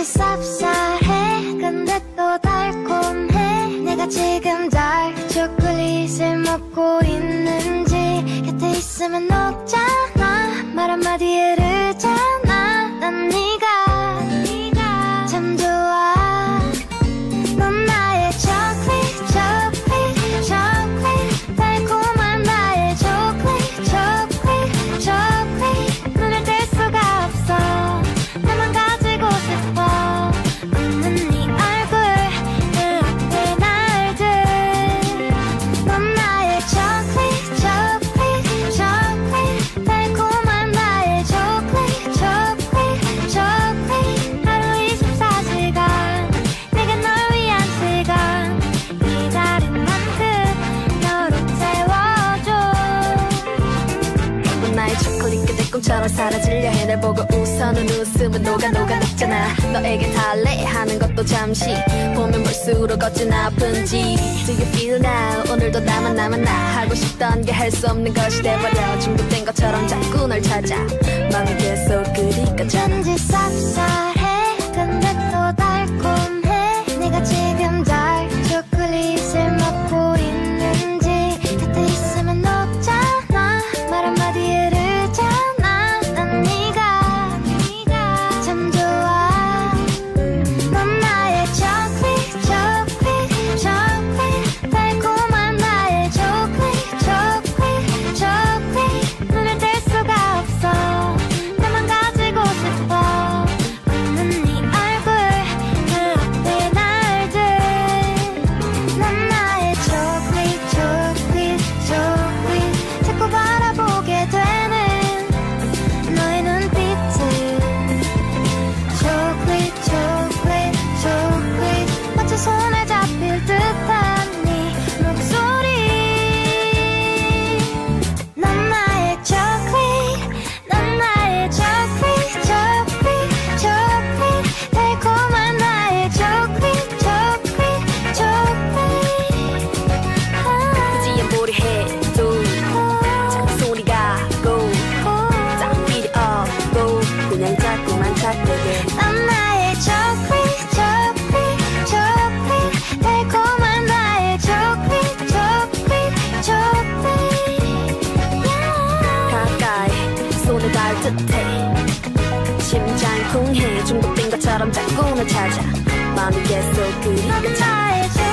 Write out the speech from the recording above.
쌉쌀해 근데 또 달콤해 내가 지금 달 초콜릿을 먹고 있는지 곁에 있으면 녹잖아 말 한마디에 흐르잖아 난 네가 참 좋아 넌 나의 초콜릿 초콜릿 초콜릿 달콤한 나의 초콜릿 초콜릿 초콜릿 눈을 뗄 수가 없어 나만 가지고 싶어 웃는 네 얼굴 그 앞에 날들 넌 나의 초콜릿 초콜릿 초콜릿 달콤한 나의 초콜릿 초콜릿 초콜릿 하루 24시간 내게 널 위한 시간 기다린 만큼 너로 채워줘 넌 나의 초콜릿 그대 꿈처럼 사라지려 해 날 보고 웃어는 웃음은 녹아 녹잖아 너에게 달래 하는 것도 잠시 보면 볼수록 어찌나 아픈지 Do you feel now 오늘도 나만 하고 싶던 게 할 수 없는 것이 돼버려 중독된 것처럼 자꾸 널 찾아 마음이 계속 그리워져 왠지 쌉쌀해 근데 또 달콤해 내가 지금 달 초콜릿을 먹고 있는지 곁에 있으면 녹잖아 말 한마디에 흐르잖아 난 네가 참 좋아 넌 나의 초콜릿 초콜릿 초콜릿 달콤한 나의 초콜릿 초콜릿 초콜릿 눈을 뗄 수가 없어 나만 가지고 싶어 웃는 네 얼굴 그 앞에 날들 넌 나의 초콜릿 초콜릿 초콜릿 자꾸 바라보게 되는 너의 눈빛은 초콜릿 초콜릿 초콜릿 마치 손에 잡힐 듯한 네 목소리 넌 나의 초콜릿 넌 나의 초콜릿 초콜릿 초콜릿 달콤한 나의 초콜릿 초콜릿 초콜릿 굳이 아무리 해도 잔소리가 고 딱 필요 없고 그냥 자꾸만 찾게 돼 넌 나의 초콜릿 초콜릿 초콜릿 달콤한 나의 초콜릿 초콜릿 초콜릿 가까이 손을 닿을 듯해 심장 쿵해 중독된 것처럼 자꾸 날 찾아 마음이 계속 그리워져